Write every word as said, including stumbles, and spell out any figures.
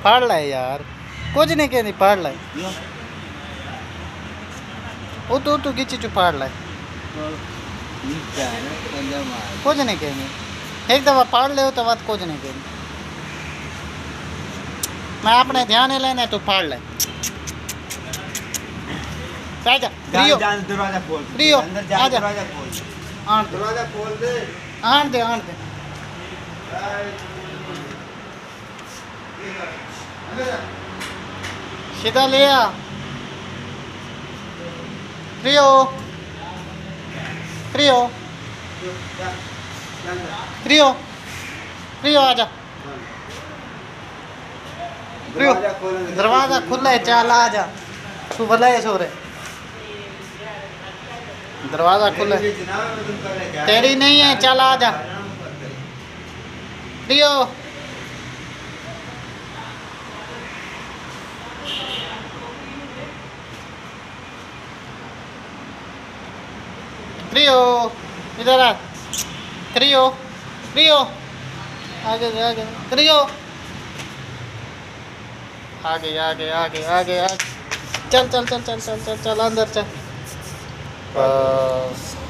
फाड़ लाए यार, कुछ नहीं कहनी, फाड़ लाए वो तो तू किसी चु फाड़ लाए, कुछ नहीं कहनी, एक दफा फाड़ ले तो बात कुछ नहीं कहनी। मैं अपने ध्यान लेने तू फाड़ ले। आजा रियो, दरवाजा खोल, रियो अंदर जा, आजा, दरवाजा खोल, आन दे, दरवाजा खोल दे, आन दे, आन दे। सीधा ले आ रियो, रियो, रियो, रियो आजा, रियो दरवाजा खुला है, चल आजा, तू भला है सो रहे, दरवाजा खुला है, तेरी नहीं है, चल आजा रियो। रियो इधर आ, रियो, रियो आगे आगे, रियो आगे आगे आगे आगे आगे, चल चल चल चल चल चल चल अंदर चल। बस